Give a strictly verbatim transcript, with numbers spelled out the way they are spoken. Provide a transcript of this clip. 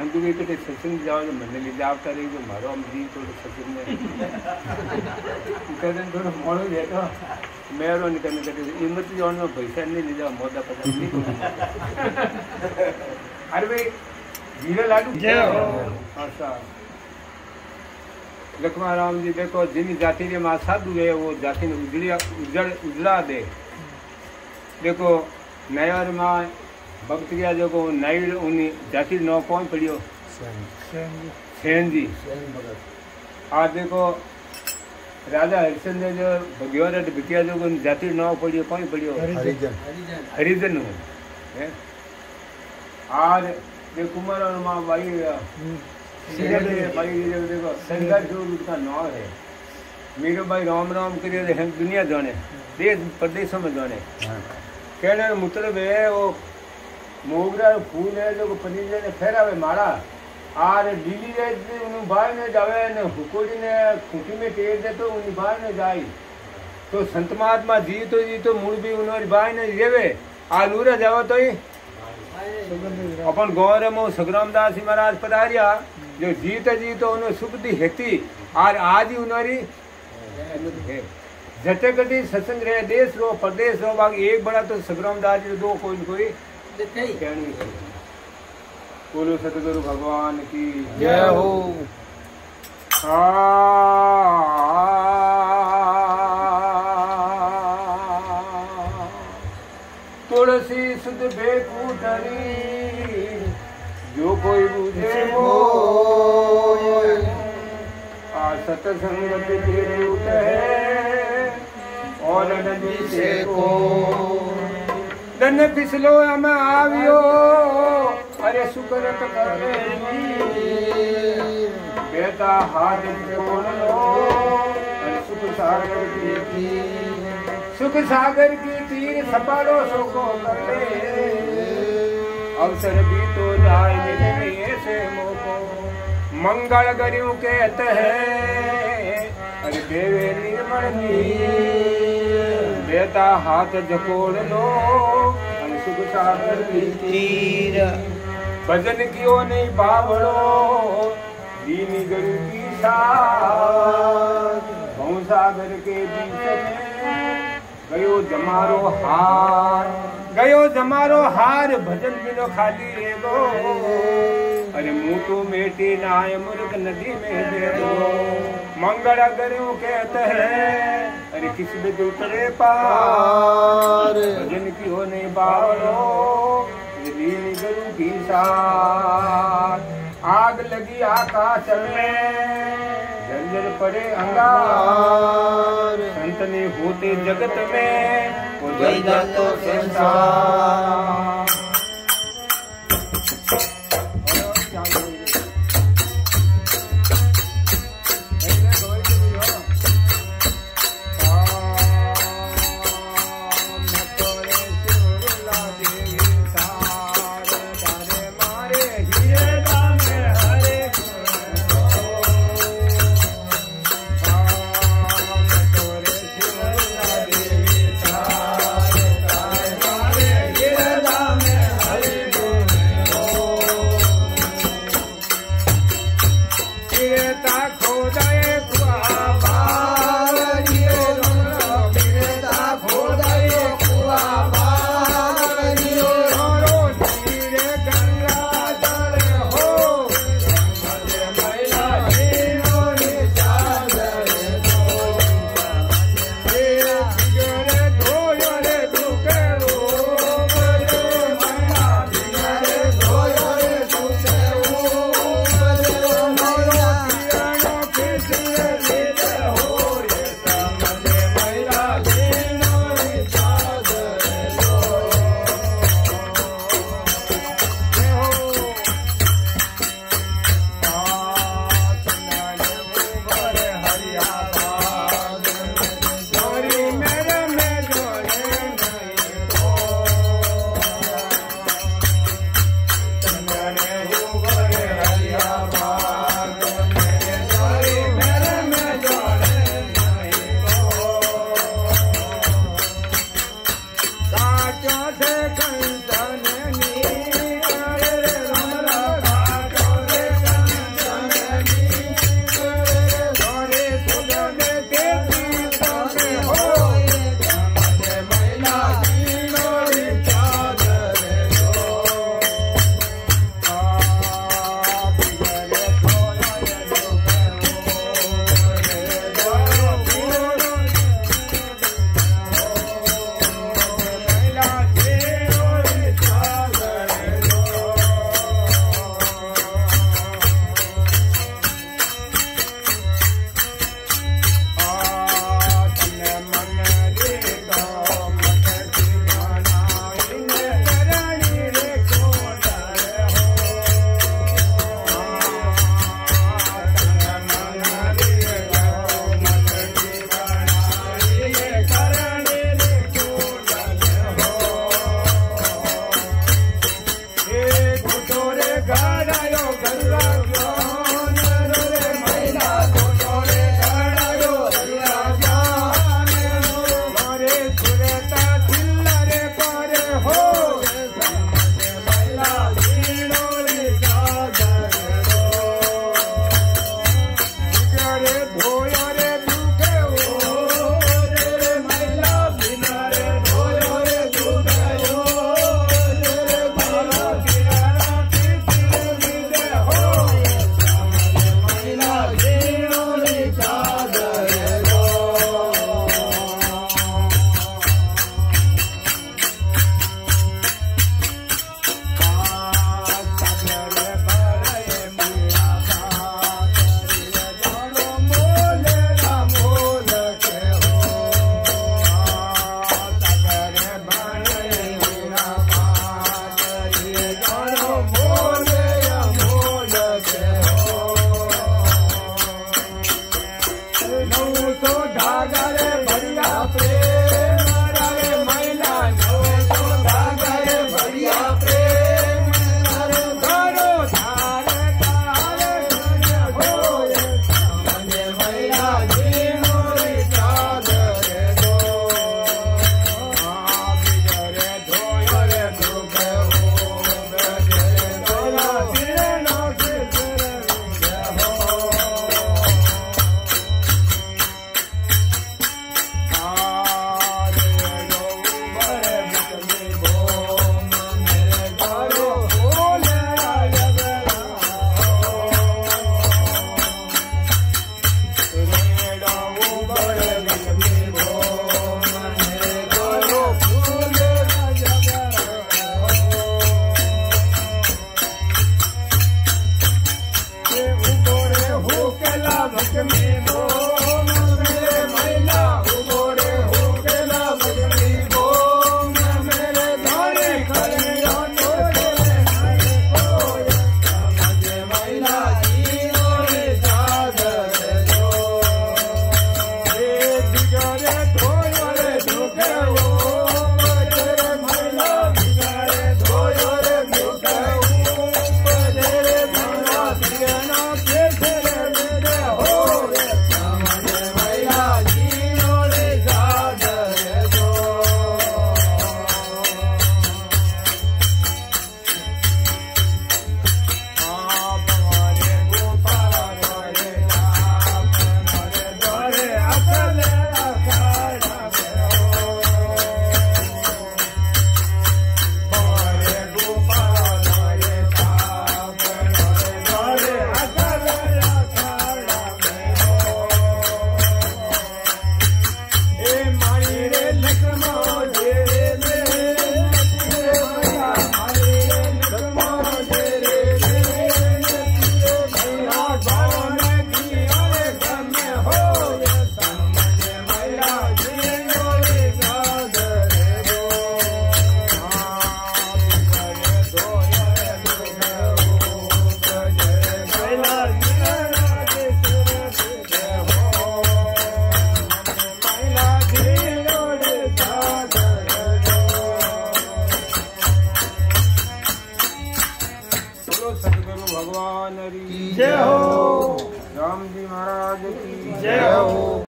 हम तो कटे सत्संग जाओ तो मैंने ले जावता रही जो मारो हम जी थोड़े सत्संग में कहते थोड़ा मोड़ो देखो मेरो निकलने कटे हिम्मत जोन में पैसा नहीं ले जाओ मोदा पता नहीं अरे भाई जीरा लाडू अच्छा लक्ष्मण राम जी देखो जिन जाति ने मां साधु है वो जाति ने उजड़ा उजड़ उजड़ा दे देखो नयर मां भक्त गया जो को नई उनी जाति नौ कौन पढ़ियो सेन जी आज देखो राजा हरिश्चंद्र जो भगवान बिटिया जो को जाति नौ पढ़ियो कौन पढ़ियो हरिजन हरिजन है आज देखो कुमार और मां भाई भाई देखो संघर्ष जो उसका नाम है मीरो भाई राम राम करिए हम दुनिया जाने देश प्रदेशों में जाने कहने का मतलब है वो मोगरा फूल है जो पनीर ने फेरावे मारा आर लीली रे उन बाहर ने जावे ने हुकोड़ी ने खूंटी में टेर दे तो उन बाहर ने जाई तो संत महात्मा जी तो जी तो मूल भी उन्होंने बाहर ने रेवे आलूरा जाओ तो ही अपन गौर में सग्राम दास महाराज पधारिया जो जीत जी तो उन्होंने सुख दी हेती और आज ही उन्होंने जटे कटी सत्संग रहे देश रो प्रदेश रो बाग एक बड़ा तो सग्राम दास जी दो कोई कोई बोलो सतगुरु भगवान की जय हो। तुलसी सुध बेकूटरी जो कोई बुझे वो आ सतसंगत के रूप है और नदी से को धन फिसलो हम आवियो अरे सुकरत करे बेटा हाथ से बोल लो अरे सुख सागर की तीर सुख सागर की तीर सपाड़ो सुखो कर ले अवसर भी तो जाए मिलने से मोको मंगल गरियों कहत है अरे देवे निर्मल बेटा हाथ जकोड़ लो सुख सागर की तीर भजन कियो नहीं बावड़ो दीनी गुरु की साथ भव सागर के बीच में गयो जमारो हार गयो जमारो हार भजन बिनो खाली एगो अरे मुँह तो मेटे नाय मुर्ग नदी में दे दो मंगल करो कहते हैं अरे किस बिद उतरे पार भजन की हो नहीं बावड़ो दीन गुरु की साथ आग लगी आकाश में जंजर पड़े अंगार संत ने होते जगत में वो जय जातो संसार Ram जय हो। राम जी महाराज की जय हो।